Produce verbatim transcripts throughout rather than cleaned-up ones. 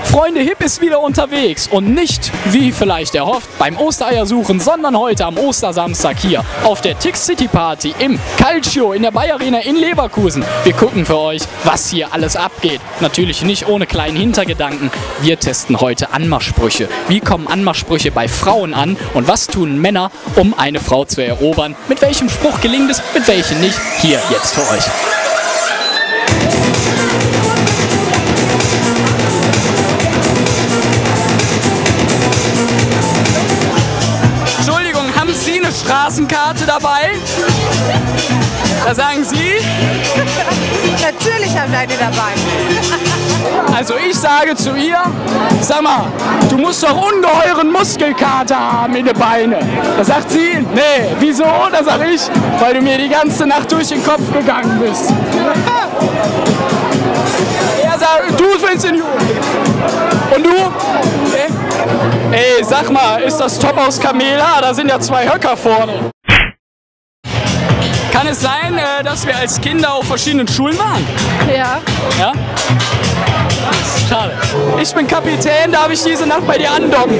Freunde, Hip ist wieder unterwegs und nicht, wie vielleicht erhofft, beim Ostereiersuchen, sondern heute am Ostersamstag hier auf der Tix City Party im Calcio in der Bayer Arena in Leverkusen. Wir gucken für euch, was hier alles abgeht. Natürlich nicht ohne kleinen Hintergedanken. Wir testen heute Anmachsprüche. Wie kommen Anmachsprüche bei Frauen an und was tun Männer, um eine Frau zu erobern? Mit welchem Spruch gelingt es, mit welchem nicht? Hier jetzt für euch. Entschuldigung, haben Sie eine Straßenkarte dabei? Da sagen Sie? Natürlich haben wir die dabei. Also ich sage zu ihr, sag mal, du musst doch ungeheuren Muskelkater haben in den Beinen. Da sagt sie, nee, wieso? Da sag ich, weil du mir die ganze Nacht durch den Kopf gegangen bist. Er sagt, du findest ihn gut. Und du? Okay. Ey, sag mal, ist das Top aus Kamela? Da sind ja zwei Höcker vorne. Kann es sein, dass wir als Kinder auf verschiedenen Schulen waren? Ja. Ja? Schade. Ich bin Kapitän, darf ich diese Nacht bei dir andocken?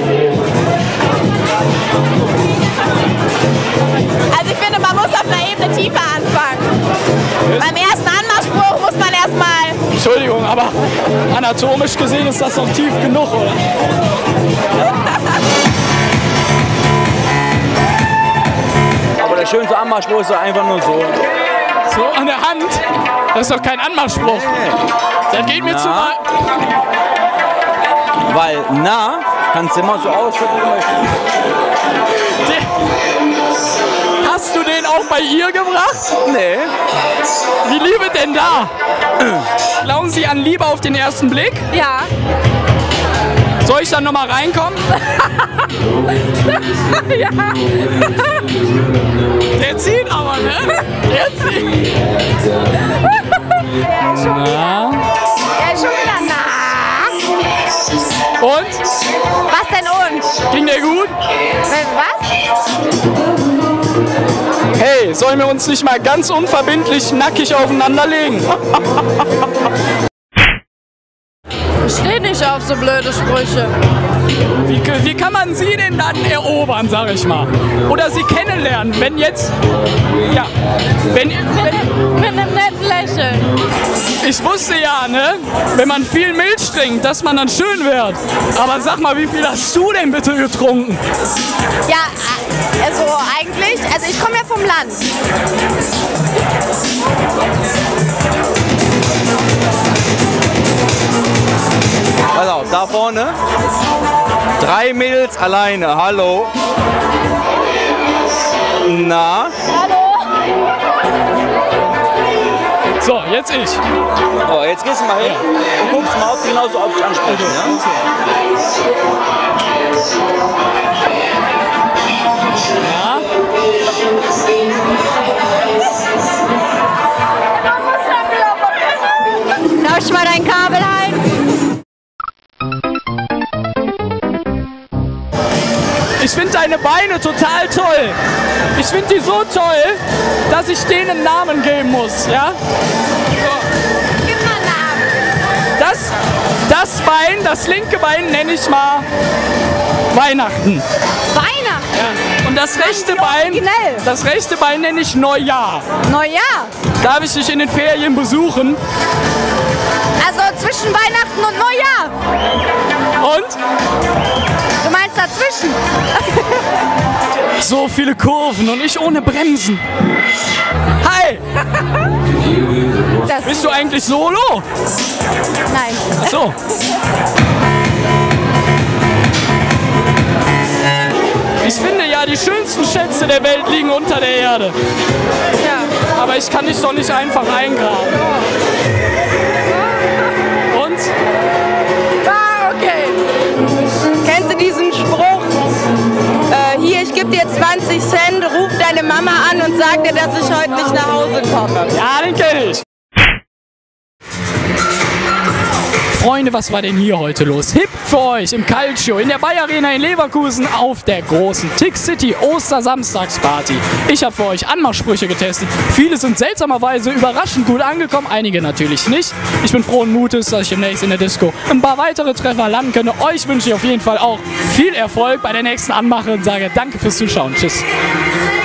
Also ich finde, man muss auf einer Ebene tiefer anfangen. Beim ersten Anmachspruch muss man erstmal... Entschuldigung, aber anatomisch gesehen ist das doch tief genug, oder? Aber der schönste Anmachspruch ist doch einfach nur so. So an der Hand? Das ist doch kein Anmachspruch. Nee. Das geht mir Na? zu weit. Weil, na, kannst du immer so ausdrücken, wie du möchtest. Hast du den auch bei ihr gebracht? Nee. Wie Liebe denn da? Glauben Sie an Liebe auf den ersten Blick? Ja. Soll ich dann nochmal reinkommen? Ja. Der zieht aber, ne? Der zieht. Ja, schon wieder. Ja. Ja, schon wieder nah. Und? Was denn und? Ging der gut? Was? Hey, sollen wir uns nicht mal ganz unverbindlich nackig aufeinander legen? Ich stehe nicht auf so blöde Sprüche. Wie, wie kann man sie denn dann erobern, sag ich mal? Oder sie kennenlernen, wenn jetzt... Ja, wenn... wenn Mit einem netten Lächeln. ich wusste ja, ne, wenn man viel Milch trinkt, dass man dann schön wird. Aber sag mal, wie viel hast du denn bitte getrunken? Ja, also eigentlich, also ich komme ja vom Land. Pass auf, da vorne. Drei Mädels alleine. Hallo. Na? So, jetzt ich. Oh, jetzt gehst du mal hin und guckst mal, ob die genauso auf dich ansprechen. Ja? Ja. Darf ich mal dein Kabel halten? Ich finde deine Beine total toll. Ich finde die so toll, dass ich denen einen Namen geben muss. Ja? Gib mal einen Namen. Das, das Bein, das linke Bein nenne ich mal Weihnachten. Weihnachten. Ja. Und das rechte Wie Bein, originell. das rechte Bein nenne ich Neujahr. Neujahr. Darf ich dich in den Ferien besuchen? Also zwischen Weihnachten und Neujahr. Und? Du meinst dazwischen? So viele Kurven und ich ohne Bremsen. Hi! Das Bist du eigentlich solo? Nein. Ach so. Ich finde ja, die schönsten Schätze der Welt liegen unter der Erde. Ja. Aber ich kann dich doch nicht einfach eingraben. Und? Ah, okay. Kennst du diesen Spruch? Äh, hier, ich gebe dir zwanzig Cent, ruf deine Mama an und sag dir, dass ich heute nicht nach Hause komme. Ja, den kenne ich. Freunde, was war denn hier heute los? Hip für euch im Calcio in der Bayer Arena in Leverkusen auf der großen Tick City Ostersamstagsparty. Ich habe für euch Anmachsprüche getestet. Viele sind seltsamerweise überraschend gut angekommen, einige natürlich nicht. Ich bin frohen Mutes, dass ich demnächst in der Disco ein paar weitere Treffer landen könnte. Euch wünsche ich auf jeden Fall auch viel Erfolg bei der nächsten Anmache und sage danke fürs Zuschauen. Tschüss.